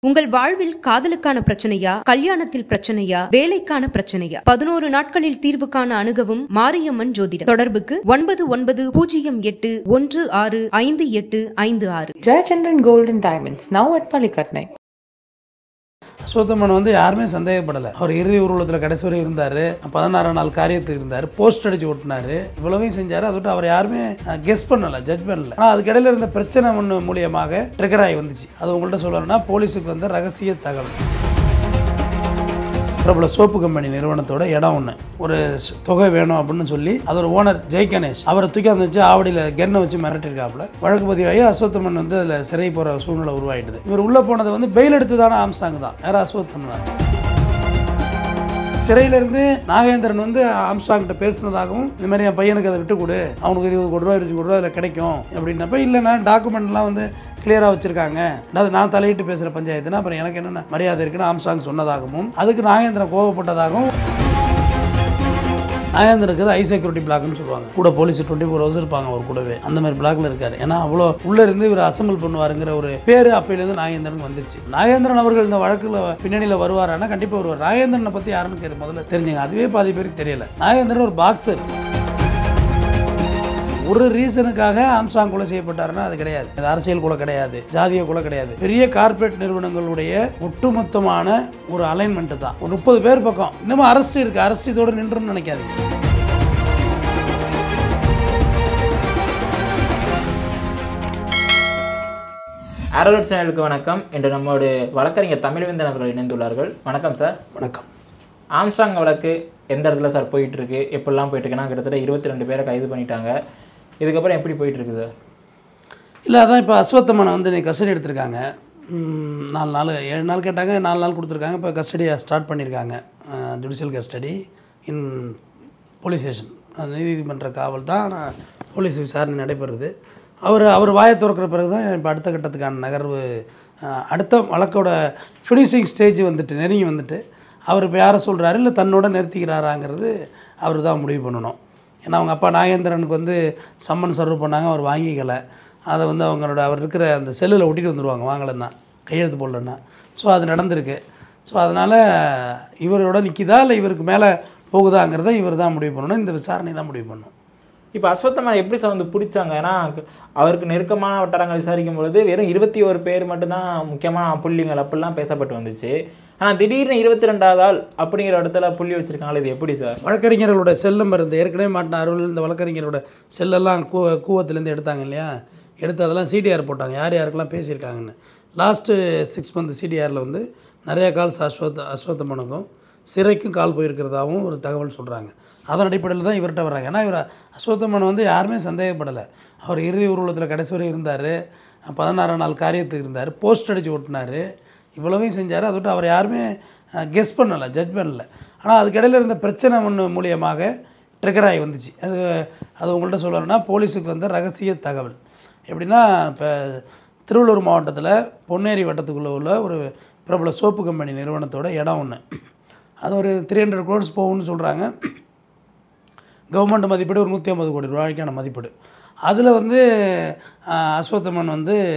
உங்கள் வாழ்வில் காதலுக்கான பிரச்சனையா, கல்யாணத்தில் பிரச்சனையா, வேலைக்கான பிரச்சனையா, 11 நாட்களில் தீர்வு காண அணுகவும் மாரியம்மன் ஜோதிடம். தொடர்புக்கு 9908165856. Jayachandran Gold and Diamonds, now at Palikatnai. Ashwathaman யாருமே சந்தேகப்படலை. அவர் இறுதி ஊர்வலத்தில் கடைசி வரை இருந்தார். 16ஆம் நாள் காரியத்துக்கு இருந்தார். போஸ்ட் அடிச்சு ஓட்டினார். இவ்வளவையும் செஞ்சார். அதை விட்டு அவர் யாருமே கெஸ் பண்ணலை, ஜட்ஜ் பண்ணல. ஆனால் அதுக்கிடையில் இருந்த பிரச்சனை ஒன்று மூலியமாக ட்ரிகர் ஆகி வந்துச்சு. அது உங்கள்கிட்ட சொல்லணும்னா போலீஸுக்கு வந்த ரகசிய தகவல். பிரபல சோப்பு கம்பெனி நிறுவனத்தோட இடம் ஒன்று ஒரு தொகை வேணும் அப்படின்னு சொல்லி அது ஒரு ஓனர் ஜெய் கணேஷ் அவரை தூக்கி அந்த வச்சு ஆவடியில் கென்னை வச்சு மிரட்டிருக்காப்புல. வழக்கு பதிவாகி அஸ்வத்தமன் அதில் சிறை போகிற சூழ்நிலை உருவாயிடுது. இவர் உள்ளே போனது பெயில் எடுத்ததான ஆம்சாங் தான். யாரும் அஸ்வத்தமன் சிறையிலிருந்து நாகேந்திரன் ஆம்ஸ்ட்ராங்கிட்ட பேசுனதாகவும் இந்த மாதிரி என் பையனுக்கு அதை விட்டு கொடு, அவனுக்கு 20 கோடி ரூபா 20 கோடி ரூபா அதில் கிடைக்கும் அப்படின்னப்ப இல்லைன்னா டாக்குமெண்ட்லாம் கிளியராக வச்சுருக்காங்க, அதாவது நான் தலையிட்டு பேசுகிற பஞ்சாயத்துனா அப்புறம் எனக்கு என்னென்ன மரியாதை இருக்குன்னு ஆம்ஸ்ட்ராங் சொன்னதாகவும் அதுக்கு நாகேந்திரன் கோவப்பட்டதாகவும். நாகேந்திரனுக்கு ஐ செக்யூரிட்டி பிளாக்னு சொல்லுவாங்க. கூட போலீஸ் 24 ஹவர்ஸ் இருப்பாங்க அவர் கூடவே. அந்த மாதிரி பிளாக்ல இருக்காரு. ஏன்னா அவ்வளோ உள்ளே இருந்து இவர் அசம்பிள் பண்ணுவாருங்கிற ஒரு பேர் அப்பையிலேருந்து நாகேந்திரனுக்கு வந்துருச்சு. நாகேந்திரன் அவர்கள் இந்த வழக்கில் பின்னணியில் வருவாரானா கண்டிப்பாக வருவார். நாகேந்திரனை பற்றி யாருன்னு முதல்ல தெரிஞ்சுங்க. அதுவே பாதி பேருக்கு தெரியல. நாகேந்திரன் ஒரு பாக்ஸர். ஒரு ரீசனுக்காக ஆம்ஸ்ட்ராங் கொலை செய்யப்பட்டாருன்னா அது கிடையாது. அது அரசியல் கொலை கிடையாது, ஜாதிய கொலை கிடையாது. பெரிய கார்பரேட் நிறுவனங்களுடைய ஒட்டுமொத்தமான ஒரு அலைன்மெண்ட் தான். ஒரு 30 பேர் பக்கம் இன்னமும் அரெஸ்ட் இருக்கு. அரெஸ்ட் இதோட நின்றுன்னு நினைக்காதீங்க. ஆரோட் சேனலுக்கு வணக்கம். இன்று நம்மோடு வழக்கறிஞர் தமிழ்வேந்தன் அவர்கள் இணைந்துள்ளார்கள். வணக்கம் சார். வணக்கம். ஆம்ஸ்ட்ராங் வழக்கு எந்த இடத்துல சார் போயிட்டு இருக்கு, எப்படிலாம் போயிட்டு இருக்குன்னா கிட்டத்தட்ட 22 பேரை கைது பண்ணிட்டாங்க. இதுக்கப்புறம் எப்படி போயிட்டு இருக்கு சார்? இல்லை, அதான் இப்போ அஸ்வத்தமனை நீ கஸ்டடி எடுத்திருக்காங்க. 4 நாள் 7 நாள் கேட்டாங்க, 4 நாள் கொடுத்துருக்காங்க. இப்போ கஸ்டடியை ஸ்டார்ட் பண்ணியிருக்காங்க. Judicial custody in police station, நீதிமன்ற காவல் தான். ஆனால் போலீஸ் விசாரணை நடைபெறுது. அவர் வாயை திறக்கிற பிறகு தான் இப்போ அடுத்த கட்டத்துக்கான நகர்வு. அடுத்த வழக்கோட ஃபினிஷிங் ஸ்டேஜ் நெருங்கி அவர் இப்போ யாரை சொல்கிறாரு இல்லை தன்னோட நிறுத்திக்கிறாராங்கிறது அவர் தான் முடிவு பண்ணணும். ஏன்னா அவங்க அப்பா நாகேந்திரனுக்கு சம்மன் சர்வ் பண்ணாங்க, அவர் வாங்கிக்கலை. அதை அவங்களோட அவர் இருக்கிற அந்த செல்லில் ஒட்டிட்டு வந்துடுவாங்க வாங்கலைன்னா, கையெழுத்து போடலன்னா. ஸோ அது நடந்திருக்கு. ஸோ அதனால் இவரோட நிற்கிதா இல்லை இவருக்கு மேலே போகுதாங்கிறத இவர் தான் முடிவு பண்ணணும். இந்த விசாரணை தான் முடிவு பண்ணணும். இப்போ அஸ்வத்தமன் எப்படி சார் பிடிச்சாங்க? ஏன்னா அவருக்கு நெருக்கமான வட்டாரங்கள் விசாரிக்கும் பொழுது வெறும் 21 பேர் மட்டும்தான் முக்கியமான புள்ளிகள் அப்படிலாம் பேசப்பட்டு வந்துச்சு. ஆனால் திடீர்னு 22வது ஆள் அப்படிங்கிற இடத்துல புள்ளி வச்சுருக்காங்களே, இது எப்படி சார்? வழக்கறிஞர்களோட செல் நம்பர் ஏற்கனவே மாட்டின அருள் இந்த வழக்கறிஞரோட செல்லெல்லாம் கூவத்துலேருந்து எடுத்தாங்க இல்லையா, எடுத்து அதெல்லாம் சிடிஆர் போட்டாங்க, யார் யாருக்கெல்லாம் பேசியிருக்காங்கன்னு. லாஸ்ட்டு 6 மந்த் சிடிஆரில் நிறையா கால்ஸ் அஸ்வத்தமனுக்கும் சிறைக்கும் கால் போயிருக்கிறதாகவும் ஒரு தகவல் சொல்கிறாங்க. அதன் அடிப்படையில் தான் இவர்கிட்ட வர்றாங்க. ஏன்னா இவர் அஸ்வத்தமன் யாருமே சந்தேகப்படலை. அவர் இறுதி ஊர்வலத்தில் கடைசி வரை இருந்தார். 16ஆம் நாள் காரியத்துக்கு இருந்தார். போஸ்ட் அடித்து ஓட்டினார். இவ்வளவையும் செஞ்சார். அதை விட்டு அவர் யாருமே கெஸ் பண்ணலை, ஜட்ஜ் பண்ணலை. ஆனால் அதுக்கிடையில் இருந்த பிரச்சனை ஒன்று மூலியமாக ட்ரிகர் ஆகி வந்துச்சு. அது உங்கள்கிட்ட சொல்லணும்னா போலீஸுக்கு வந்த ரகசிய தகவல். எப்படின்னா இப்போ திருவள்ளூர் மாவட்டத்தில் பொன்னேரி வட்டத்துக்குள்ளே உள்ள ஒரு பிரபல சோப்பு கம்பெனி நிறுவனத்தோட இடம் ஒன்று. அது ஒரு 300 crores போகும்னு சொல்கிறாங்க. கவர்மெண்ட் மதிப்பீடு ஒரு 150 கோடி ரூபாய்க்கான மதிப்பீடு. அதில் அஸ்வத்தமன்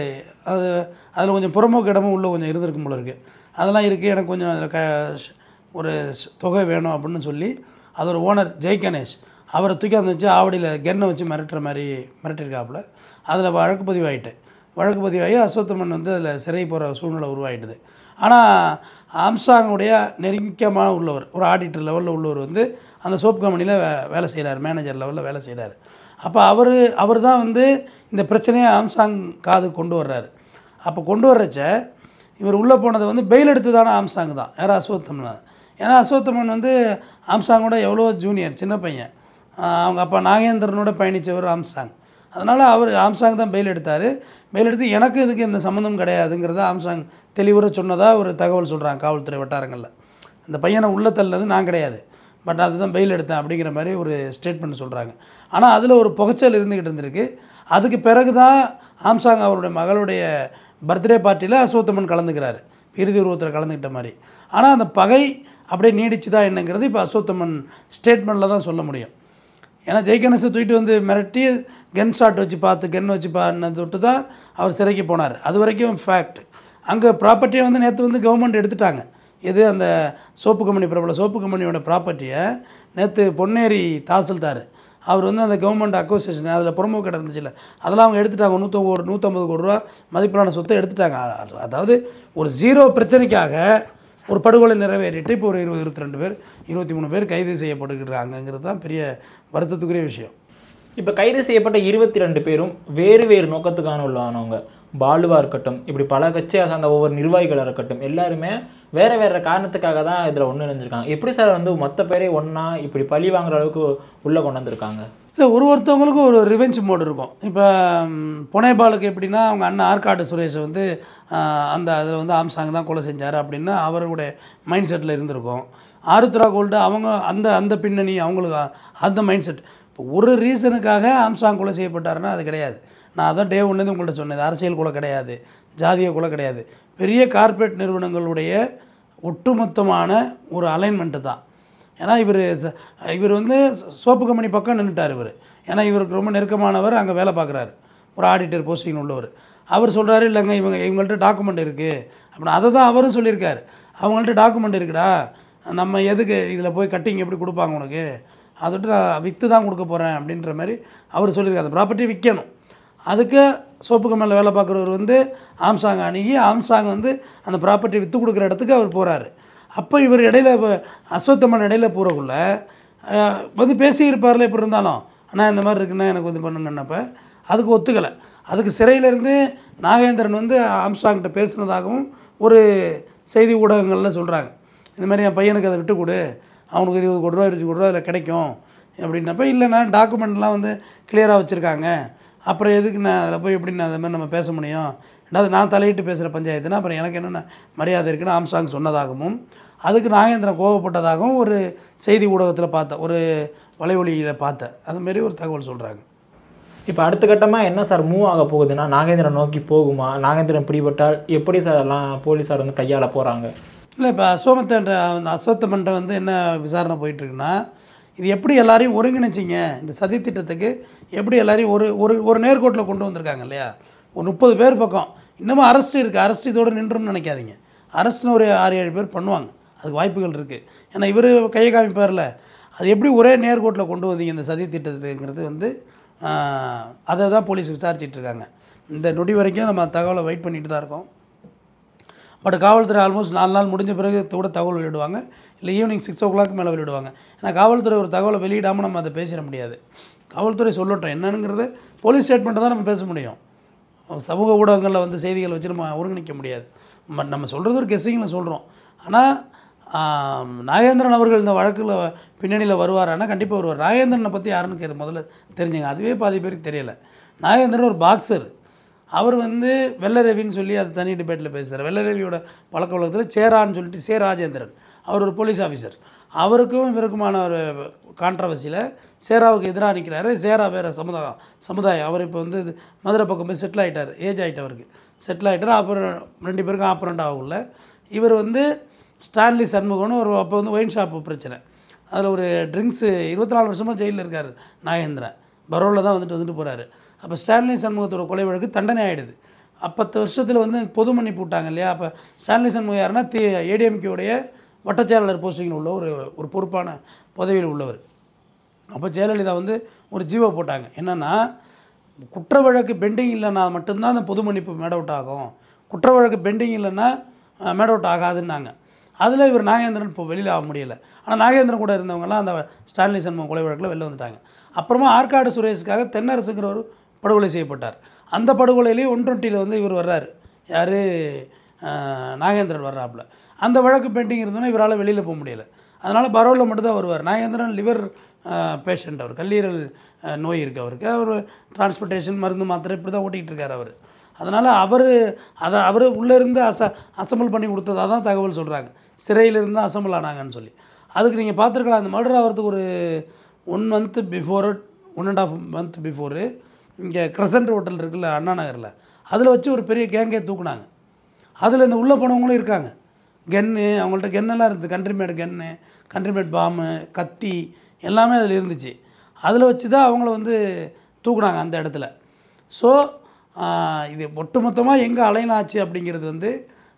அதில் கொஞ்சம் புறம்போக்கு இடமும் உள்ளே கொஞ்சம் இருந்திருக்கும் போல இருக்குது. அதெல்லாம் இருக்குது, எனக்கு கொஞ்சம் அதில் ஒரு தொகை வேணும் அப்படின்னு சொல்லி அது ஒரு ஓனர் ஜெய் கணேஷ் அவரை தூக்கி அந்த வச்சு ஆவடியில் கென்னை வச்சு மிரட்டிருக்காப்புல. அதில் வழக்கு பதிவாகி அஸ்வத்தமன் அதில் சிறை போகிற சூழ்நிலை உருவாயிடுது. ஆனால் ஆம்ஸ்ட்ராங்குடைய நெருக்கமான உள்ளவர், ஒரு ஆடிட்டர் லெவலில் உள்ளவர் அந்த சோப் கம்பெனியில் வேலை செய்கிறார், மேனேஜர் லெவலில் வேலை செய்கிறார். அப்போ அவர் தான் இந்த பிரச்சனையை ஆம்ஸ்ட்ராங் காது கொண்டு வர்றாரு. அப்போ கொண்டு வர்றச்ச இவர் உள்ளே போனது பெயில் எடுத்ததான ஆம்ஸ்ட்ராங் தான். யாரும் அஸ்வத்தமன். ஏன்னா அஸ்வத்தமன் ஆம்ஸ்ட்ராங்கோட எவ்வளோ ஜூனியர், சின்ன பையன். அவங்க அப்பா நாகேந்திரனோட பயணித்தவர் ஆம்ஸ்ட்ராங். அதனால் ஆம்ஸ்ட்ராங் தான் பெயில் எடுத்தார். பெயில் எடுத்து எனக்கு இதுக்கு எந்த சம்மந்தம் கிடையாதுங்கிறத ஆம்ஸ்ட்ராங் தெளிவுற சொன்னதாக ஒரு தகவல் சொல்கிறாங்க காவல்துறை வட்டாரங்களில். அந்த பையனை உள்ளே தள்ளது நான் கிடையாது, பட் அதுதான் பெயில் எடுத்தேன் அப்படிங்கிற மாதிரி ஒரு ஸ்டேட்மெண்ட் சொல்கிறாங்க. ஆனால் அதில் ஒரு புகைச்சல் இருந்துக்கிட்டு அதுக்கு பிறகு தான் ஆம்ஸ்ட்ராங் அவருடைய மகளுடைய பர்த்டே பார்ட்டியில் அஸ்வத்தமன் கலந்துக்கிறாரு, இறுதி உருவத்தில் கலந்துக்கிட்ட மாதிரி. ஆனால் அந்த பகை அப்படியே நீடிச்சு தான் என்னங்கிறது இப்போ அஸ்வத்தமன் ஸ்டேட்மெண்ட்டில் தான் சொல்ல முடியும். ஏன்னா ஜெய் கணேஷை தூக்கிட்டு மிரட்டி கன் ஷாட் வச்சு பார்த்து கன் வச்சு தொட்டு தான் அவர் சிறைக்கு போனார். அது வரைக்கும் ஃபேக்ட். அங்கே ப்ராப்பர்ட்டியை வந்து நேற்று வந்து கவர்மெண்ட் எடுத்துட்டாங்க. எது அந்த சோப்பு கம்பெனி, பிரபல சோப்பு கம்பெனியோட ப்ராப்பர்ட்டியை நேற்று பொன்னேரி தாசில்தார் அவர் வந்து அந்த கவர்மெண்ட் அக்வசிஷன் அதில் புறம்போக்கு இருந்துச்சுல்ல, அதெல்லாம் அவங்க எடுத்துட்டாங்க. 150 கோடி ரூபா மதிப்பிலான சொத்தை எடுத்துட்டாங்க. அதாவது ஒரு ஜீரோ பிரச்சனைக்காக ஒரு படுகொலை நிறைவேறிட்டு இப்போ ஒரு 22 பேர் 23 பேர் கைது செய்யப்பட்டுக்கிட்டாங்கிறது தான் பெரிய வருத்தத்துக்குரிய விஷயம். இப்போ கைது செய்யப்பட்ட 22 பேரும் வேறு வேறு நோக்கத்துக்கான உள்ளானவங்க. பாலுவாக இருக்கட்டும், இப்படி பல கட்சியாக சார்ந்த ஒவ்வொரு நிர்வாகிகளாக இருக்கட்டும், எல்லாருமே வேறு வேறு காரணத்துக்காக தான் இதில் ஒன்று இணைஞ்சிருக்காங்க. எப்படி சார் வந்து மொத்த பேரே ஒன்றா இப்படி பழி வாங்குற அளவுக்கு உள்ளே கொண்டு வந்திருக்காங்க? இல்லை, ஒருத்தவங்களுக்கும் ஒரு ரிவெஞ்ச் மோடு இருக்கும். இப்போ புனேபாலுக்கு எப்படின்னா அவங்க அண்ணன் ஆற்காடு சுரேஷை வந்து அந்த அதில் வந்து ஆம்சாங் தான் கொலை செஞ்சார் அப்படின்னு அவருடைய மைண்ட் செட்டில் இருந்திருக்கும். ஆருத்ரா கோல்டு அவங்க அந்த பின்னணி அவங்களுக்கு அந்த மைண்ட் செட். இப்போ ஒரு ரீசனுக்காக ஆம்சாங் கொலை செய்யப்பட்டாருன்னா அது கிடையாது. நான் அதான் டே ஒன்லேருந்து உங்கள்கிட்ட சொன்னது, அரசியல் கொலை கிடையாது, ஜாதிய கொலை கிடையாது. பெரிய கார்ப்பரேட் நிறுவனங்களுடைய ஒட்டுமொத்தமான ஒரு அலைன்மெண்ட்டு தான். ஏன்னா இவர் வந்து சோப்பு கம்பெனி பக்கம் நின்றுட்டார் இவர். ஏன்னா இவருக்கு ரொம்ப நெருக்கமானவர், அங்கே வேலை பார்க்குறாரு, ஒரு ஆடிட்டர் போஸ்டிங் உள்ளவர். அவர் சொல்கிறாரு, இல்லைங்க இவங்கள்ட்ட டாக்குமெண்ட் இருக்குது அப்படின்னா. அதை தான் அவரும் சொல்லியிருக்காரு, அவங்கள்ட்ட டாக்குமெண்ட் இருக்குடா, நம்ம எதுக்கு இதில் போய் கட்டிங் எப்படி கொடுப்பாங்க உனக்கு, அதோட நான் விற்று தான் கொடுக்க போகிறேன் அப்படின்ற மாதிரி அவர் சொல்லியிருக்காரு. அந்த ப்ராப்பர்ட்டி விற்கணும். அதுக்கு சோப்பு கம்பெனியில் வேலை பார்க்குறவர் வந்து ஆம்சாங் அணுகி ஆம்சாங் வந்து அந்த ப்ராப்பர்ட்டி விற்று கொடுக்குற இடத்துக்கு அவர் போகிறாரு. அப்போ இவர் இடையில அஸ்வத்தம்மன் இடையில போகிறக்குள்ள வந்து பேசியிருப்பார்ல, எப்படி இருந்தாலும் ஆனால் இந்த மாதிரி இருக்குன்னா எனக்கு வந்து பண்ணுங்கன்னப்போ அதுக்கு ஒத்துக்கலை. அதுக்கு சிறையிலேருந்து நாகேந்திரன் வந்து ஆம்சாங்கிட்ட பேசுனதாகவும் ஒரு செய்தி ஊடகங்களில் சொல்கிறாங்க. இந்த மாதிரி என் பையனுக்கு அதை விட்டு கொடு, அவனுக்கு 20 கோடி ரூபா 20 கோடி ரூபா அதில் கிடைக்கும் அப்படின்னப்போ, இல்லைண்ணா டாக்குமெண்ட்லாம் வந்து கிளியராக வச்சுருக்காங்க, அப்புறம் எதுக்கு நான் அதில் போய் எப்படி நான் அதை மாதிரி நம்ம பேச முடியும், ரெண்டாவது நான் தலையிட்டு பேசுகிற பஞ்சாயத்துனா அப்புறம் எனக்கு என்னென்ன மரியாதை இருக்குன்னு ஆம்சாங் சொன்னதாகவும் அதுக்கு நாகேந்திரன் கோவப்பட்டதாகவும் ஒரு செய்தி ஊடகத்தில் பார்த்தேன், ஒரு வலைவொலியில் பார்த்தேன். அதுமாரி ஒரு தகவல் சொல்கிறாங்க. இப்போ அடுத்த கட்டமாக என்ன சார் மூவ் ஆக போகுதுன்னா, நாகேந்திரன் நோக்கி போகுமா? நாகேந்திரன் பிடிபட்டால் எப்படி சார் எல்லாம் போலீஸார் வந்து கையாள போகிறாங்க? இல்லை, இப்போ அஸ்வத்தமன்ட்ட வந்து என்ன விசாரணை போயிட்டுருக்குன்னா, இது எப்படி எல்லாரையும் ஒருங்கிணைச்சிங்க, இந்த சதி திட்டத்துக்கு எப்படி எல்லாரையும் ஒரு நேர்கோட்டில் கொண்டு வந்திருக்காங்க இல்லையா, ஒரு 30 பேர் பக்கம். இன்னமும் அரெஸ்ட்டு இருக்குது, அரெஸ்ட் இதோடு நின்றுன்னு நினைக்காதீங்க. அரெஸ்ட்னு ஒரு 6-7 பேர் பண்ணுவாங்க, அதுக்கு வாய்ப்புகள் இருக்குது. ஏன்னா இவர் கையை காமிப்பார்ல, அது எப்படி ஒரே நேர்கோட்டில் கொண்டு வந்தீங்க இந்த சதி திட்டத்துங்கிறது வந்து அதை தான் போலீஸ் விசாரிச்சிட்ருக்காங்க. இந்த நொடி வரைக்கும் நம்ம தகவலை வெயிட் பண்ணிட்டு தான் இருக்கோம். பட் காவல்துறை ஆல்மோஸ்ட் 4 நாள் முடிஞ்ச பிறகு கூட தகவல் வெளியிடுவாங்க, இல்லை ஈவினிங் 6 o'clock மேலே வெளியிடுவாங்க. ஏன்னா காவல்துறை ஒரு தகவலை வெளியிடாமல் நம்ம அதை பேசிட முடியாது. காவல்துறை சொல்லட்டும் என்னங்கிறது, போலீஸ் ஸ்டேட்மெண்ட்டை தான் நம்ம பேச முடியும். சமூக ஊடகங்களில் வந்து செய்திகள் வச்சு நம்ம ஒருங்கிணைக்க முடியாது. பட் நம்ம சொல்கிறது ஒரு கெஸ்ஸிங்கில் சொல்கிறோம். ஆனால் நாகேந்திரன் அவர்கள் இந்த வழக்கில் பின்னணியில் வருவாரானா கண்டிப்பாக வருவார். நாகேந்திரனை பற்றி யாருன்னு முதல்ல தெரிஞ்சுங்க, அதுவே பாதி பேருக்கு தெரியலை. நாகேந்திரன் ஒரு பாக்ஸர். அவர் வந்து வெள்ளரவின்னு சொல்லி அது தனி டிபேட்டில் பேசுகிறார். வெள்ளரவியோட பழக்க வழக்கத்தில் சேரான்னு சொல்லிட்டு சே ராஜேந்திரன், அவர் ஒரு போலீஸ் ஆஃபீஸர். அவருக்கும் இவருக்குமான ஒரு கான்ட்ரவர்சியில் சேராவுக்கு எதிராக நிற்கிறாரு. சேரா வேறு சமுதாயம். அவர் இப்போ வந்து மதுரை பக்கம் போய் செட்டில் ஆகிட்டார், ஏஜ் ஆகிட்டு அவருக்கு செட்டில் ஆகிட்டார். அப்புறம் 2 பேருக்கும் ஆப்பரண்ட் ஆகல. இவர் வந்து ஸ்டான்லி சண்முகம்னு ஒரு அப்போ வந்து ஒயின் ஷாப்பு பிரச்சனை, அதில் ஒரு ட்ரிங்க்ஸு 24 வருஷமாக ஜெயிலில் இருக்கார் நாகேந்திரன். பரோலில் தான் வந்துட்டு போகிறாரு. அப்போ ஸ்டான்லி சண்முகத்தோட கொலை வழக்கு தண்டனை ஆகிடுது. 10 வருஷத்தில் வந்து பொது மன்னிப்பு விட்டாங்க இல்லையா. அப்போ ஸ்டான்லி சண்முகம் யாருன்னா ஏடிஎம்கேவுடைய வட்டச்செயலாளர் போஸ்டிங்கில் உள்ள ஒரு பொறுப்பான பதவியில் உள்ளவர். அப்போ ஜெயலலிதா வந்து ஒரு ஜீவோ போட்டாங்க, என்னென்னா குற்ற வழக்கு பெண்டிங் இல்லைன்னா மட்டும்தான் அந்த பொது மன்னிப்பு மேட் அவுட் ஆகும், குற்ற வழக்கு பெண்டிங் இல்லைன்னா மேட் அவுட் ஆகாதுன்னாங்க. அதில் இவர் நாகேந்திரன் இப்போ வெளியில் ஆக முடியலை. ஆனால் நாகேந்திரன் கூட இருந்தவங்கலாம் அந்த ஸ்டான்லி சண்முகம் கொலை வழக்கில் வெளில வந்துட்டாங்க. அப்புறமா ஆற்காடு சுரேஷுக்காக தென்னரசுங்கிறவர் படுகொலை செய்யப்பட்டார். அந்த படுகொலையிலேயே 120 வந்து இவர் வர்றார், யார் நாகேந்திரன் வர்றாப்புல. அந்த வழக்கு பெண்டிங் இருந்தோன்னா இவரால் வெளியில் போக முடியலை. அதனால் பரோலில் மட்டும்தான் வருவார். நாகேந்திரன் லிவர் பேஷண்ட், அவர் கல்லீரல் நோய் இருக்குது அவருக்கு. அவர் டிரான்ஸ்போர்ட்டேஷன் மருந்து மாத்திரை இப்படி தான் ஓட்டிகிட்டு இருக்கார் அவர். அதனால் அவர் உள்ளேருந்து அசம்பிள் பண்ணி கொடுத்ததாக தான் தகவல் சொல்கிறாங்க. சிறையிலிருந்து அசம்பிள் ஆனாங்கன்னு சொல்லி. அதுக்கு நீங்கள் பார்த்துருக்கலாம், அந்த மர்டர் ஆகிறதுக்கு ஒரு 1 month பிஃபோர் 1.5 month பிஃபோரு இங்கே கிரசன்ட் ஹோட்டல் இருக்குல்ல அண்ணா நகரில், அதில் வச்சு ஒரு பெரிய கேங்கே தூக்குனாங்க. அதில் இந்த உள்ளே போனவங்களும் இருக்காங்க. கன்னு, அவங்கள்ட்ட கன்னெல்லாம் இருந்தது, கண்ட்ரிமேட் கன்னு, கண்ட்ரிமேட் பாம்பு, கத்தி எல்லாமே அதில் இருந்துச்சு. அதில் வச்சு தான் அவங்கள வந்து தூக்குனாங்க அந்த இடத்துல. ஸோ இது ஒட்டுமொத்தமாக எங்கே அலைன் ஆச்சு அப்படிங்கிறது வந்து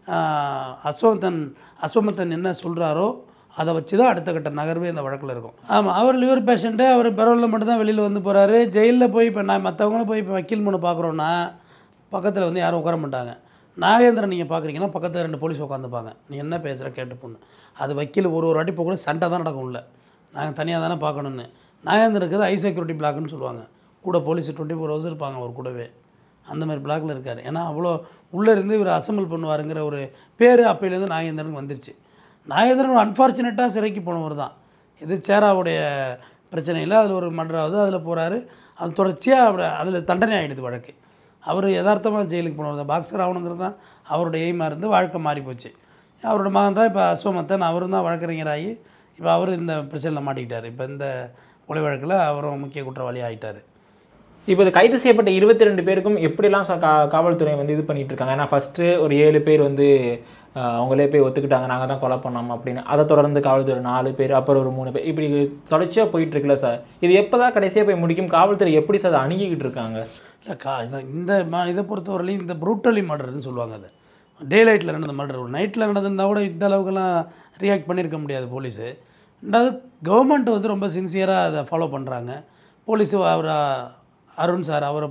அஸ்வமத்தன் என்ன சொல்கிறாரோ அதை வச்சு தான் அடுத்த கட்ட நகர்வே இந்த வழக்கில் இருக்கும். ஆமாம், அவர் லிவர் பேஷண்ட்டு, அவர் பரவலில் மட்டும்தான் வெளியில் வந்து போகிறாரு. ஜெயிலில் போய் இப்போ மற்றவங்களும் போய் இப்போ வக்கீல் மனு பார்க்குறோன்னா பக்கத்தில் வந்து யாரும் உட்கார மாட்டாங்க. நாகேந்திரன் நீங்கள் பார்க்குறீங்கன்னா பக்கத்தில் 2 போலீஸ் உட்காந்துப்பாங்க. நீ என்ன பேசுகிற கேட்டு பொண்ணு. அது வக்கீல் ஒரு வாட்டி போக கூட சண்டை தான் நடக்கும். இல்லை, நாங்கள் தனியாக தானே பார்க்கணுன்னு. நாகேந்திரனுக்கு ஹை செக்யூரிட்டி பிளாக்னு சொல்லுவாங்க. கூட போலீஸ் 24 ஹவர்ஸ் இருப்பாங்க அவர் கூடவே. அந்த மாதிரி பிளாக்கில் இருக்கார். ஏன்னா அவ்வளோ உள்ளே இருந்து இவர் அசம்பிள் பண்ணுவாருங்கிற ஒரு பேர் அப்போலேருந்து நாகேந்திரனுக்கு வந்துருச்சு. நாகேந்திரன் அன்ஃபார்ச்சுனேட்டாக சிறைக்கு போனவர் தான். இது சேராவுடைய பிரச்சனையில் அதில் ஒரு மன்றாவது அதில் போகிறாரு. அது தொடர்ச்சியாக அதில் தண்டனை ஆகிடுது வழக்கு. அவர் யதார்த்தமாக ஜெயிலுக்கு போனவர் தான். பாக்ஸர் ஆகணுங்கிறது தான் அவருடைய எய்மாக இருந்து வாழ்க்கை மாறி போச்சு. அவரோட மகன் தான் இப்போ அஸ்வமத்தன், அவரும் தான் வழக்கறிஞராகி இப்போ அவர் இந்த பிரச்சனையில் மாட்டிக்கிட்டார். இப்போ இந்த கொலை வழக்கில் அவரும் முக்கிய குற்றவாளி ஆகிட்டார். இப்போ இது கைது செய்யப்பட்ட 22 பேருக்கும் எப்படிலாம் காவல்துறை வந்து இது பண்ணிகிட்டு இருக்காங்க? ஏன்னா ஃபஸ்ட்டு ஒரு 7 பேர் வந்து அவங்களே போய் ஒத்துக்கிட்டாங்க, நாங்கள் தான் கொலை பண்ணோம் அப்படின்னு. அதை தொடர்ந்து காவல்துறை 4 பேர், அப்புறம் ஒரு 3 பேர், இப்படி தொடர்ச்சியாக போயிட்டுருக்குல்ல சார். இது எப்போ தான் கடைசியாக போய் முடிக்கும்? காவல்துறை எப்படி சார் அதை அணுகிக்கிட்டு இருக்காங்க? இல்லை இதை பொறுத்தவரையிலையும் இந்த ப்ரூட்டலி மர்டர்னு சொல்லுவாங்க. அது டே லைட்டில் நடந்த மர்டர். ஒரு நைட்டில் நடந்திருந்தால் கூட இந்த அளவுக்குலாம் ரியாக்ட் பண்ணியிருக்க முடியாது போலீஸு. ரெண்டாவது கவர்மெண்ட் வந்து ரொம்ப சின்சியராக அதை ஃபாலோ பண்ணுறாங்க. போலீஸு அவர் அருண் சார் அவரை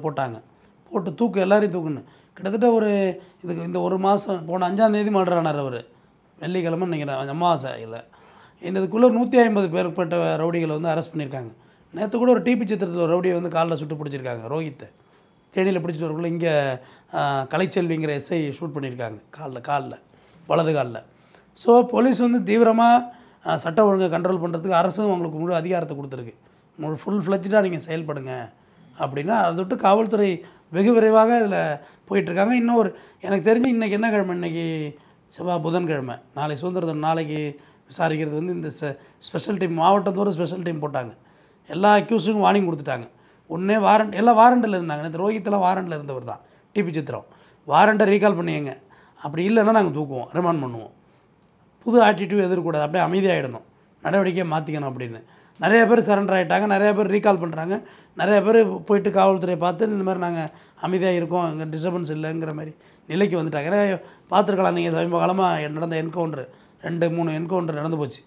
போட்டு எல்லாரையும் தூக்குன்னு கிட்டத்தட்ட இதுக்கு இந்த ஒரு மாதம் போன 5ஆம் தேதி மர்டர் ஆனார் அவர். வெள்ளிக்கிழமை நினைக்கிறேன், அமாவாசை இல்லை. இதுக்குள்ளே 150 பேர்பட்ட ரவுடிகளை வந்து அரெஸ்ட் பண்ணியிருக்காங்க. நேற்று கூட ஒரு டிபி சித்திரத்தில் ஒரு ரவுடியை வந்து காலில் சுட்டு பிடிச்சிருக்காங்க. ரோஹித்தை தேனியில் பிடிச்சிட்டு வரக்குள்ள இங்கே கலைச்செல்விங்கிற எஸ்ஐ ஷூட் பண்ணியிருக்காங்க காலில் வலது காலில். ஸோ போலீஸ் வந்து தீவிரமாக சட்ட ஒழுங்கை கண்ட்ரோல் பண்ணுறதுக்கு அரசும் அவங்களுக்கு முழு அதிகாரத்தை கொடுத்துருக்கு. ஃபுல் ஃப்ளெஜ்டாக நீங்கள் செயல்படுங்க அப்படின்னா அதை விட்டு காவல்துறை வெகு விரைவாக இதில் போயிட்டுருக்காங்க. இன்னும் எனக்கு தெரிஞ்சு இன்றைக்கி என்ன கிழமை, இன்றைக்கி செவ்வாய் புதன்கிழமை, நாளை சுதந்திர தினம், நாளைக்கு விசாரிக்கிறது வந்து இந்த ஸ்பெஷல் டீம் மாவட்டத்தோடு ஸ்பெஷல் டீம் போட்டாங்க. எல்லா அக்யூஸுக்கும் வார்னிங் கொடுத்துட்டாங்க. ஒன்றே வாரண்ட், எல்லாம் வாரண்டில் இருந்தாங்க. இந்த ரோஹித்தெல்லாம் வாரண்டில் இருந்தவர் தான். டிபி சித்திரம் வாரண்ட்டை ரீகால் பண்ணியங்க, அப்படி இல்லைன்னா நாங்கள் தூக்குவோம், ரிமாண்ட் பண்ணுவோம். புது ஆட்டிடியூட் எதிர்க்கூடாது, அப்படியே அமைதியாகிடணும், நடவடிக்கையை மாற்றிக்கணும் அப்படின்னு. நிறைய பேர் சரண்டர் ஆகிட்டாங்க, நிறைய பேர் ரீகால் பண்ணுறாங்க. நிறைய பேர் போயிட்டு காவல்துறையை பார்த்து இந்த மாதிரி நாங்கள் அமைதியாக இருக்கோம், இங்கே டிஸ்டர்பன்ஸ் இல்லைங்கிற மாதிரி நிலைக்கு வந்துட்டாங்க. ஏன்னா பார்த்துருக்கலாம் நீங்கள், சமீப காலமாக நடந்த என்கவுண்டர் 2-3 என்கவுண்டர் நடந்து போச்சு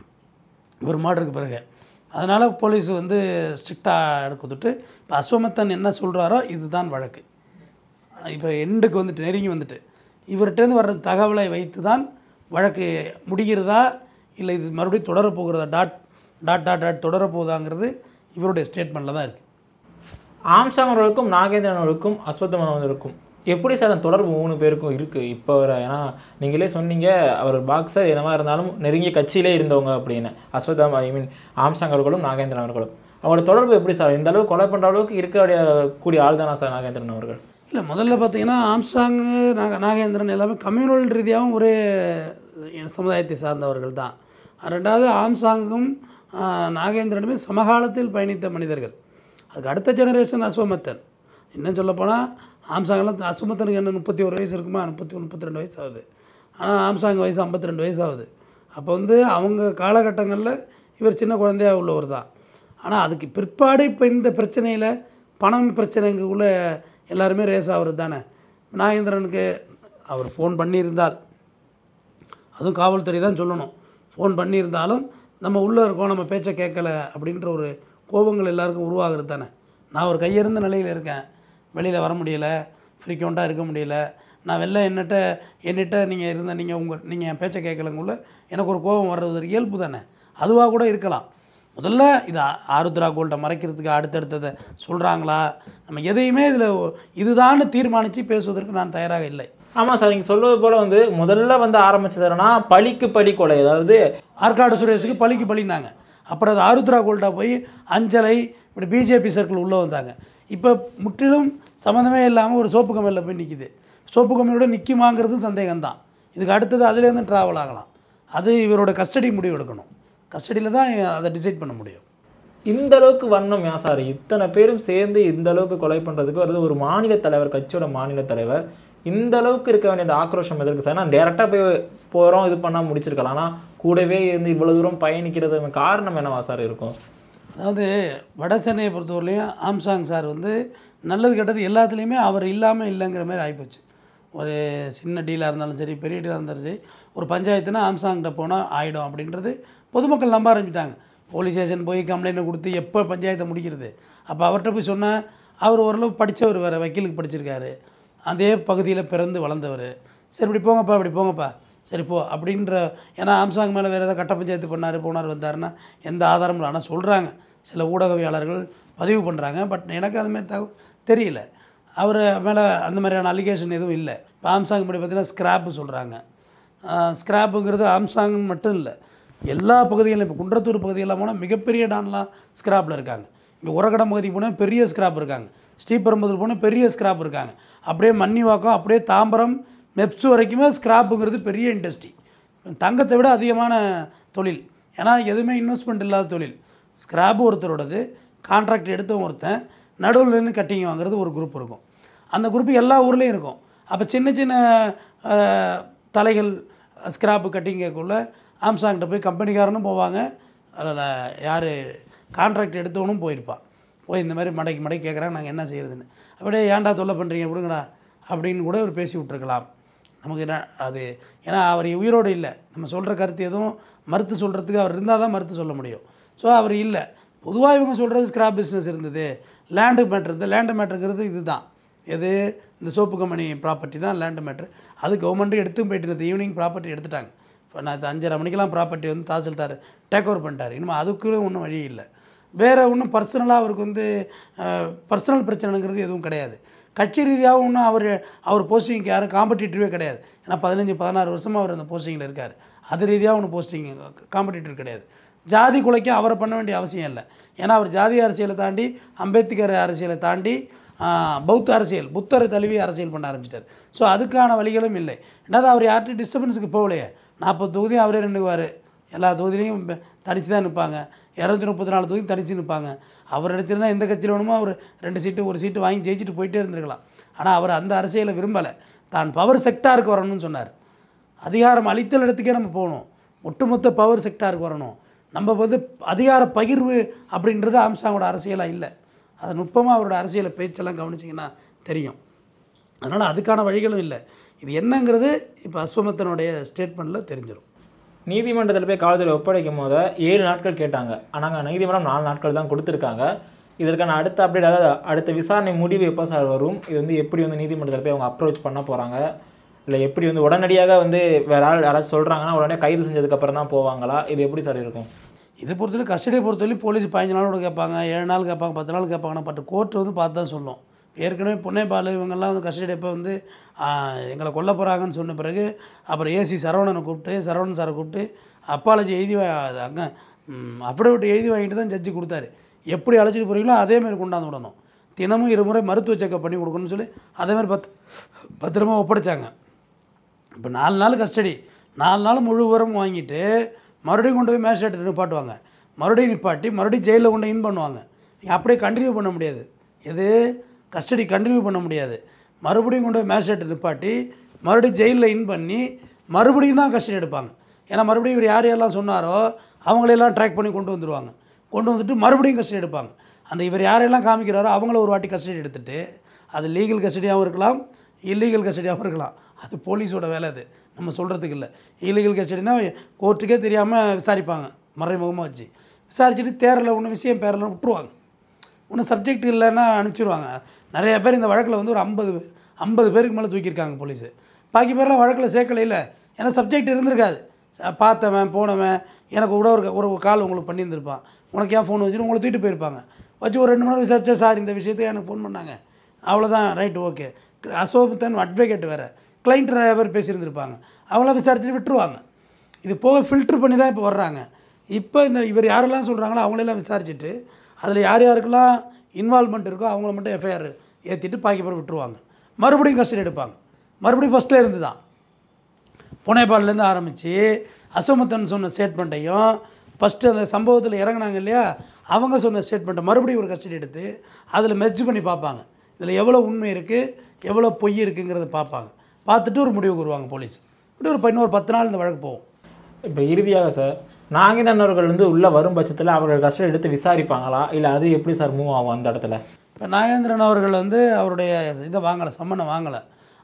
ஒரு மர்டருக்கு பிறகு. அதனால் போலீஸ் வந்து ஸ்ட்ரிக்டாக கொடுத்துட்டு இப்போ அஸ்வமத்தன் என்ன சொல்கிறாரோ இதுதான் வழக்கு. இப்போ எண்டுக்கு வந்துட்டு நெருங்கி வந்துட்டு இவர்கிட்டேருந்து வர்ற தகவலை வைத்து தான் வழக்கு முடிகிறதா இல்லை இது மறுபடியும் தொடரப்போகிறதா, தொடரப்போகுதாங்கிறது இவருடைய ஸ்டேட்மெண்ட்டில் தான் இருக்குது. ஆம்சாங் அவர்களுக்கும் நாகேந்திரன் அவர்களுக்கும் அஸ்வத்தமன் அவர்களுக்கும் எப்படி சார் அந்த தொடர்பு 3 பேருக்கும் இருக்குது இப்போ வர? ஏன்னா நீங்களே சொன்னீங்க அவர் பாக்ஸர் என்னவா இருந்தாலும் நெருங்கிய கட்சியிலே இருந்தவங்க அப்படின்னு. ஆம்சாங் அவர்களும் நாகேந்திரன் அவர்களும் அவங்களோட தொடர்பு எப்படி சார்? இந்த அளவுக்கு கொலை பண்ணுற அளவுக்கு இருக்கக்கூடிய ஆள் தானா சார் நாகேந்திரன் அவர்கள்? இல்லை, முதல்ல பார்த்தீங்கன்னா ஆம்சாங் நாகேந்திரன் எல்லாமே கம்யூனல் ரீதியாகவும் ஒரே சமுதாயத்தை சார்ந்தவர்கள் தான். ரெண்டாவது ஆம்சாங்கும் நாகேந்திரனுமே சமகாலத்தில் பயணித்த மனிதர்கள். அதுக்கு அடுத்த ஜெனரேஷன் அஸ்வமத்தன். இன்னும் சொல்லப்போனால் ஆம்சாங்கெல்லாம் அஸ்வமத்தனுக்கு என்ன 31 வயசு இருக்குமா, 32 வயசு ஆகுது. ஆனால் ஆம்சாங் வயசு 52 வயசு ஆகுது. அப்போ வந்து அவங்க காலகட்டங்களில் இவர் சின்ன குழந்தையாக உள்ளவர் தான். ஆனால் அதுக்கு பிற்பாடு இப்போ இந்த பிரச்சனையில் பணம் பிரச்சனைக்குள்ளே எல்லாருமே ரேஸ் ஆகிறது தானே. நாகேந்திரனுக்கு அவர் ஃபோன் பண்ணியிருந்தால், அதுவும் காவல்துறை தான் சொல்லணும், ஃபோன் பண்ணியிருந்தாலும் நம்ம உள்ளே இருக்கோம், நம்ம பேச்சை கேட்கலை அப்படின்ற ஒரு கோபங்கள் எல்லாருக்கும் உருவாகிறது தானே. நான் ஒரு கையெழுந்த நிலையில் இருக்கேன், வெளியில் வர முடியலை, ஃப்ரீக்வெண்ட்டாக இருக்க முடியலை, நான் வெளில என்னிட்ட நீங்கள் என் பேச்சை கேட்கலங்குள்ள எனக்கு ஒரு கோபம் வர்றது ஒரு இயல்பு தானே. அதுவாக கூட இருக்கலாம். முதல்ல இது ஆருத்ரா கோல்ட்டை மறைக்கிறதுக்கு அடுத்தடுத்ததை சொல்கிறாங்களா, நம்ம எதையுமே இதில் இதுதான்னு தீர்மானித்து பேசுவதற்கு நான் தயாராக இல்லை. ஆமாம் சார், நீங்கள் சொல்வது போல் வந்து முதல்ல வந்து ஆரம்பிச்சதுன்னா பழிக்கு பழி கொலை, அதாவது ஆற்காடு சுரேஷுக்கு பழிக்கு பழினாங்க. அப்புறம் அது ஆருத்ரா கோல்ட்டா போய் அஞ்சலை இப்படி பிஜேபி சர்க்கிள் உள்ளே வந்தாங்க. இப்போ முற்றிலும் சம்மந்தமே இல்லாமல் ஒரு சோப்பு கம்பெனியில் போய் நிற்கிது. சோப்பு கம்பெனியோட நிற்குமாங்கிறதும் சந்தேகம்தான். இதுக்கு அடுத்தது அதுலேருந்து ட்ராவல் ஆகலாம். அது இவரோட கஸ்டடி முடிவு எடுக்கணும். கஸ்டடியில் தான் அதை டிசைட் பண்ண முடியும். இந்த அளவுக்கு வண்ணம் ஏன் சார் இத்தனை பேரும் சேர்ந்து இந்த அளவுக்கு கொலை பண்ணுறதுக்கு வருது? ஒரு மாநில தலைவர், கட்சியோட மாநில தலைவர் இந்த அளவுக்கு இருக்க வேண்டிய ஆக்ரோஷம் எதற்கு சார்? நான் டேரெக்டாக போகிறோம் இது பண்ணால் முடிச்சிருக்கலாம். ஆனால் கூடவே இருந்து இவ்வளோ தூரம் பயணிக்கிறது காரணம் என்னவா சார் இருக்கும்? அதாவது வட சென்னையை பொறுத்தவரையிலையும் ஆம்சாங் சார் வந்து நல்லது கெட்டது எல்லாத்துலேயுமே அவர் இல்லாமல் இல்லைங்கிற மாதிரி ஆகிப்போச்சு. ஒரு சின்ன டீலாக இருந்தாலும் சரி, பெரிய டீலாக இருந்தாலும் சரி, ஒரு பஞ்சாயத்துனா ஆம்சாங்கிட்ட போனால் ஆகிடும் அப்படின்றது பொதுமக்கள் நம்ப ஆரம்பிச்சிட்டாங்க. போலீஸ் ஸ்டேஷன் போய் கம்ப்ளைண்ட் கொடுத்து எப்போ பஞ்சாயத்தை முடிக்கிறது? அப்போ அவர்கிட்ட போய் சொன்னால், அவர் ஓரளவு படித்தவர், வேறு வக்கீலுக்கு படிச்சிருக்காரு, அதே பகுதியில் பிறந்து வளர்ந்தவர். சரி இப்படி போங்கப்பா, இப்படி போங்கப்பா, சரி போ அப்படின்ற. ஏன்னா ஆம்சாங் மேலே வேறு ஏதாவது கட்ட பஞ்சாயத்து பண்ணார் போனார் வந்தாருன்னா எந்த ஆதாரமும் இல்லை. ஆனால் சொல்கிறாங்க, சில ஊடகவியாளர்கள் பதிவு பண்ணுறாங்க. பட் எனக்கு அதுமாரி தெரியல. அவர் மேலே அந்த மாதிரியான அலிகேஷன் எதுவும் இல்லை. இப்போ ஆம்சாங் படி பார்த்திங்கன்னா ஸ்க்ராப்பு சொல்கிறாங்க. ஸ்க்ராப்புங்கிறது ஆம்சாங் மட்டும் இல்லை, எல்லா பகுதிகளும். இப்போ குன்றத்தூர் பகுதியெல்லாம் போனால் மிகப்பெரிய டான்லாம் ஸ்க்ராப்பில் இருக்காங்க. இங்கே உரகடம் பகுதிக்கு போனால் பெரிய ஸ்க்ராப் இருக்காங்க. ஸ்ரீபெரும்புதூர் போனால் பெரிய ஸ்க்ராப் இருக்காங்க. அப்படியே மன்னிவாக்கம், அப்படியே தாம்பரம், மெப்ஸ் வரைக்குமே ஸ்க்ராப்புங்கிறது பெரிய இண்டஸ்ட்ரி. தங்கத்தை விட அதிகமான தொழில். ஏன்னா எதுவுமே இன்வெஸ்ட்மெண்ட் இல்லாத தொழில். ஸ்க்ராப்பு ஒருத்தரோடது, கான்ட்ராக்ட் எடுத்தவங்க ஒருத்தன், நடுவில் நின்று கட்டிங் வாங்குறது ஒரு குரூப் இருக்கும். அந்த குரூப்பு எல்லா ஊர்லேயும் இருக்கும். அப்போ சின்ன சின்ன தலைகள் ஸ்க்ராப்பு கட்டிங்கக்குள்ளே ஆம்சாங்கிட்ட போய் கம்பெனிக்காரனும் போவாங்க, அதில் யார் கான்ட்ராக்ட் எடுத்தவனும் போயிருப்பான். போய் இந்த மாதிரி மடைக்கு கேட்குறாங்க, நாங்கள் என்ன செய்கிறதுன்னு. அப்படியே ஏன்டா தொல்லை பண்ணுறீங்க விடுங்கடா அப்படின்னு கூட அவர் பேசி விட்ருக்கலாம். நமக்கு என்ன அது, ஏன்னா அவர் உயிரோடு இல்லை. நம்ம சொல்கிற கருத்து எதுவும் மறுத்து சொல்கிறதுக்கு அவர் இருந்தால் தான் மறுத்து சொல்ல முடியும். ஸோ அவர் இல்லை. பொதுவாக இவங்க சொல்கிறது ஸ்க்ராப் பிஸ்னஸ் இருந்தது, லேண்டு மேட்ரு இருந்தது. லேண்டு மேட்ருங்கிறது இது தான், எது இந்த சோப்பு கம்பெனி ப்ராப்பர்ட்டி தான் லேண்டு மேட்ரு. அது கவர்மெண்ட்டு எடுத்து போயிட்டு இருந்தது. ஈவினிங் ப்ராப்பர்ட்டி எடுத்துட்டாங்க. இப்போ நான் 5:30 மணிக்கெலாம் ப்ராப்பர்ட்டி வந்து தாசில்தார் டேக் ஓவர் பண்ணிட்டார். இன்னும் அதுக்கு ஒன்றும் வழி இல்லை. வேறு ஒன்றும் பர்சனலாக அவருக்கு வந்து பர்சனல் பிரச்சனைங்கிறது எதுவும் கிடையாது. கட்சி ரீதியாகவும் ஒன்றும் அவர் போஸ்டிங்க்கு யாரும் காம்படிட்டிவே கிடையாது. ஏன்னா 15-16 வருஷமாக அவர் அந்த போஸ்டிங்கில் இருக்கார். அது ரீதியாக ஒன்றும் போஸ்டிங் காம்படிட்டிவ் கிடையாது. ஜாதி குலைக்க அவரை பண்ண வேண்டிய அவசியம் இல்லை. ஏன்னா அவர் ஜாதி அரசியலை தாண்டி, அம்பேத்கர் அரசியலை தாண்டி, பௌத்த அரசியல், புத்தரை தழுவி அரசியல் பண்ண ஆரம்பிச்சிட்டார். ஸோ அதுக்கான வழிகளும் இல்லை. ரெண்டாவது அவர் யார்கிட்ட டிஸ்டர்பன்ஸுக்கு போகலையே. 40 தொகுதியும் அவரே நின்றுவார். எல்லா தொகுதியிலையும் தனித்து தான் நிற்பாங்க. 234 தொகுதியும் தனித்து நிற்பாங்க. அவர் நினச்சிருந்தால் எந்த கட்சியில் வேணுமோ அவர் 2 சீட்டு 1 சீட்டு வாங்கி ஜெயிச்சுட்டு போயிட்டே இருந்திருக்கலாம். ஆனால் அவர் அந்த அரசியலை விரும்பலை. தான் பவர் செக்டாருக்கு வரணும்னு சொன்னார். அதிகாரம் அளித்தல் இடத்துக்கே நம்ம போகணும். ஒட்டுமொத்த பவர் செக்டாருக்கு வரணும். நம்ம வந்து அதிகார பகிர்வு அப்படின்றது ஆம்சாங்கோட அரசியலாக இல்லை. அதை நுட்பமாக அவரோட அரசியலை பேச்செல்லாம் கவனிச்சிங்கன்னா தெரியும். அதனால் அதுக்கான வழிகளும் இல்லை. இது என்னங்கிறது இப்போ அஸ்வமத்தனுடைய ஸ்டேட்மெண்ட்டில் தெரிஞ்சிடும். நீதிமன்றத்தில் போய் காவல்துறை ஒப்படைக்கும் போது 7 நாட்கள் கேட்டாங்க. ஆனால் நீதிமன்றம் 4 நாட்கள் தான் கொடுத்துருக்காங்க. இதற்கான அடுத்த அப்டேட், அதாவது அடுத்த விசாரணை முடிவு எப்போ சார் வரும்? இது வந்து எப்படி வந்து நீதிமன்றத்தில் போய் அவங்க அப்ரோச் பண்ண போகிறாங்க? இல்லை எப்படி வந்து உடனடியாக வந்து வேறு யாராச்சும் சொல்கிறாங்கன்னா உடனே கைது செஞ்சதுக்கப்புறம் தான் போவாங்களா? இது எப்படி சார் இருக்கும்? இதை பொறுத்தவரை கஸ்டடியை பொறுத்தவரை போலீஸ் 15 நாளோட கேட்பாங்க, 7 நாள் கேட்பாங்க, 10 நாள் கேட்பாங்கன்னா, பட் கோர்ட்டு வந்து பார்த்து தான் சொல்லும். ஏற்கனவே பொன்னேபால் இவங்கெல்லாம் வந்து கஸ்டடி எப்போ வந்து எங்களை கொல்ல போகிறாங்கன்னு சொன்ன பிறகு அப்புறம் ஏசி சரவணனை கூப்பிட்டு, சரவணன் சாரை கூப்பிட்டு அப்பாலஜி எழுதி அங்கே அஃபிடவிட் எழுதி வாங்கிட்டு தான் ஜட்ஜி கொடுத்தாரு. எப்படி அழைச்சிட்டு போகிறீங்களோ அதேமாதிரி கொண்டாந்து விடணும். தினமும் 2 முறை மருத்துவ செக்கப் பண்ணி கொடுக்கணும்னு சொல்லி அதேமாதிரி பத்திரமா ஒப்படைச்சாங்க. இப்போ 4 நாள் கஸ்டடி, 4 நாள் முழு விவரம் வாங்கிட்டு மறுபடியும் கொண்டு போய் மேஜிஸ்ட்ரேட் நிப்பாட்டுவாங்க. மறுபடியும் நிப்பாட்டி மறுபடியும் ஜெயிலில் கொண்டு இன் பண்ணுவாங்க. நீங்கள் அப்படியே கண்டினியூ பண்ண முடியாது. எது கஸ்டடி கண்டினியூ பண்ண முடியாது. மறுபடியும் கொண்டு போய் மேஜிஸ்ட்ரேட் நிப்பாட்டி மறுபடியும் ஜெயிலில் இன் பண்ணி மறுபடியும் தான் கஸ்டடி எடுப்பாங்க. ஏன்னா மறுபடியும் இவர் யார் யாரெல்லாம் சொன்னாரோ அவங்களெல்லாம் ட்ராக் பண்ணி கொண்டு வந்துடுவாங்க. கொண்டு வந்துட்டு மறுபடியும் கஸ்டடி எடுப்பாங்க. அந்த இவர் யாரெல்லாம் காமிக்கிறாரோ அவங்கள ஒரு வாட்டி கஸ்டடி எடுத்துகிட்டு, அது லீகல் கஸ்டடியாகவும் இருக்கலாம், இல்லீகல் கஸ்டடியாகவும் இருக்கலாம். அது போலீஸோட வேலை. அது நம்ம சொல்கிறதுக்கு இல்லை. இல்லீகல் கஸ்டடினா கோர்ட்டுக்கே தெரியாமல் விசாரிப்பாங்க, மறைமுகமாக வச்சு விசாரிச்சுட்டு தேரில் ஒன்று விஷயம் பேரில் விட்டுருவாங்க. ஒன்றும் சப்ஜெக்ட் இல்லைன்னா அனுப்பிச்சிடுவாங்க. நிறைய பேர் இந்த வழக்கில் வந்து ஒரு 50 பேருக்கு மேலே தூக்கியிருக்காங்க போலீஸு. பாக்கி பேர்லாம் வழக்கில் சேர்க்கலை. இல்லை, ஏன்னா சப்ஜெக்ட் இருந்திருக்காது. பார்த்தவன் போனவன் எனக்கு கூட ஒரு கால் உங்களுக்கு பண்ணியிருந்திருப்பான், உனக்கு ஏன் ஃபோன் வச்சுட்டு உங்களை தூக்கிட்டு போயிருப்பாங்க. வச்சு ஒரு 2 மணி நேரம் விசாரிச்சா, சார் இந்த விஷயத்தை எனக்கு ஃபோன் பண்ணாங்க, அவ்வளோதான், ரைட்டு, ஓகே. அசோகத்தன் அட்வொகேட் வேறு, கிளைண்ட் நிறைய பேர் பேசியிருந்திருப்பாங்க, அவங்களாம் விசாரிச்சுட்டு விட்டுருவாங்க. இது போக ஃபில்ட்ரு பண்ணி தான் இப்போ வர்றாங்க. இப்போ இவர் யாரெல்லாம் சொல்கிறாங்களோ அவங்களெல்லாம் விசாரிச்சுட்டு அதில் யார் யாருக்கெல்லாம் இன்வால்மெண்ட் இருக்கோ அவங்கள மட்டும் எஃப்ஐஆர் ஏற்றிட்டு பாக்கி பேர் விட்டுருவாங்க. மறுபடியும் கஸ்டடி எடுப்பாங்க. மறுபடியும் ஃபஸ்ட்டில் இருந்து தான் புனேபால்லேருந்து ஆரம்பித்து அசோமத்தன் சொன்ன ஸ்டேட்மெண்ட்டையும் ஃபஸ்ட்டு அந்த சம்பவத்தில் இறங்கினாங்க இல்லையா, அவங்க சொன்ன ஸ்டேட்மெண்ட்டை மறுபடியும் ஒரு கஸ்டடி எடுத்து அதில் மெர்ஜ் பண்ணி பார்ப்பாங்க. இதில் எவ்வளோ உண்மை இருக்குது எவ்வளோ பொய் இருக்குங்கிறத பார்ப்பாங்க. பார்த்துட்டு ஒரு முடிவுக்கு வருவாங்க போலீஸ். இப்படி இன்னொரு 10 நாள் இந்த வழக்கு போகும். இப்போ இறுதியாக சார், நாகேந்திரன் வந்து உள்ளே வரும் பட்சத்தில் அவர்கள் கஸ்டடி எடுத்து விசாரிப்பாங்களா, இல்லை அது எப்படி சார் மூவ் ஆகும் அந்த இடத்துல? இப்போ நாகேந்திரன் அவர்கள் வந்து அவருடைய இதை வாங்கலை, சம்மனை வாங்கலை.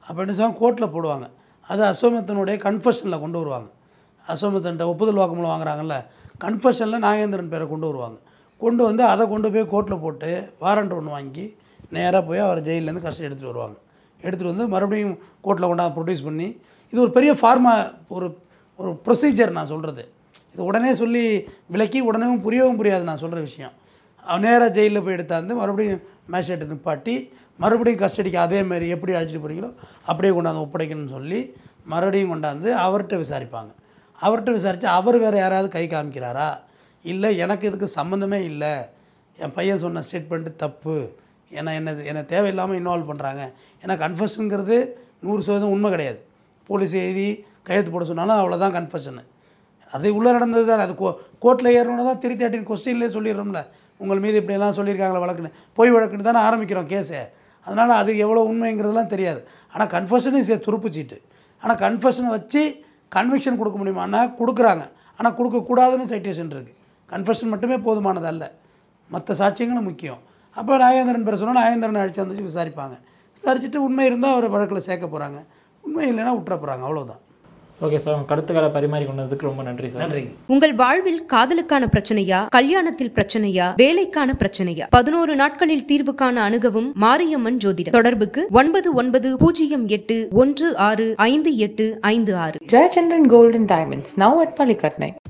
அப்போ என்ன செய்வாங்க, கோர்ட்டில் போடுவாங்க. அது அஸ்வமேதனுடைய கன்ஃபெஷனில் கொண்டு வருவாங்க. அஸ்வமேதன்ட்ட ஒப்புதல் வாக்குமூலம் வாங்குறாங்கல்ல, கன்ஃபெஷனில் நாகேந்திரன் பேரை கொண்டு வருவாங்க. கொண்டு வந்து அதை கொண்டு போய் கோர்ட்டில் போட்டு வாரண்ட் ஒன்று வாங்கி நேராக போய் அவர் ஜெயிலேருந்து கஷ்டம் எடுத்துகிட்டு வருவாங்க. எடுத்துகிட்டு வந்து மறுபடியும் கோர்ட்டில் கொண்டாந்து ப்ரொடியூஸ் பண்ணி, இது ஒரு பெரிய ஒரு ஒரு ப்ரொசீஜர் நான் சொல்கிறது. இது உடனே சொல்லி விளக்கி உடனேவும் புரியாது நான் சொல்கிற விஷயம். நேராக ஜெயிலில் போய் எடுத்தாந்து மறுபடியும் மேஜிஸ்ட்ரேட்டை நிப்பாட்டி மறுபடியும் கஸ்டடிக்கு அதேமாரி எப்படி அழைச்சிட்டு போகிறீங்களோ அப்படியே கொண்டாந்து ஒப்படைக்கணும்னு சொல்லி மறுபடியும் கொண்டாந்து அவர்கிட்ட விசாரிப்பாங்க. அவர்கிட்ட விசாரித்து அவர் வேறு யாராவது கை காமிக்கிறாரா, இல்லை எனக்கு இதுக்கு சம்மந்தமே இல்லை, என் பையன் சொன்ன ஸ்டேட்மெண்ட்டு தப்பு, என்னை தேவையில்லாமல் இன்வால்வ் பண்ணுறாங்க. ஏன்னா கன்ஃபெஷனுங்கிறது 100% உண்மை கிடையாது. போலீஸ் எழுதி கையெழுத்து போட சொன்னாலும் அவ்வளோதான் கன்ஃபெஷனு. அது உள்ளே நடந்தது தான். அது கோர்ட்டில் ஏறணுன்னு தான் 313 கொஸ்டின்லேயே சொல்லிடுறோம்ல, உங்கள் மீது இப்படியெல்லாம் சொல்லியிருக்காங்களா வழக்குன்னு, பொய் வழக்குன்னு தானே ஆரம்பிக்கிறோம் கேஸை. அதனால் அது எவ்வளோ உண்மைங்கிறதுலாம் தெரியாது. ஆனால் கன்ஃபெஷன் இஸ் துருப்புச்சீட்டு. ஆனால் கன்ஃபெஷனை வச்சு கன்விக்ஷன் கொடுக்க முடியுமான்னா கொடுக்குறாங்க. ஆனால் கொடுக்கக்கூடாதுன்னு சைட்டேஷன் இருக்குது. கன்ஃபெஷன் மட்டுமே போதுமானது அல்ல, மற்ற சாட்சியங்களும் முக்கியம். அப்போ நாகேந்திரன் பேர் சொன்னால் நாகேந்திரன் அழைச்சி வந்து விசாரிப்பாங்க. விசாரிச்சுட்டு உண்மை இருந்தால் அவரை வழக்கில் சேர்க்க போகிறாங்க, உண்மை இல்லைன்னா விட்டுற போகிறாங்க, அவ்வளோதான். ஓகே சார், கருத்துக்களை பரிமாறி கொண்டதுக்கு ரொம்ப நன்றி சார். நன்றிங்க. உங்கள் வாழ்வில் காதலுக்கான பிரச்சனையா, கல்யாணத்தில் பிரச்சனையா, வேலைக்கான பிரச்சனையா, 11 நாட்களில் தீர்வு காண அணுகவும் மாரியம்மன் ஜோதிடம். தொடர்புக்கு 9908165856. Jayachandran Gold and Diamonds, now at Palikatnai.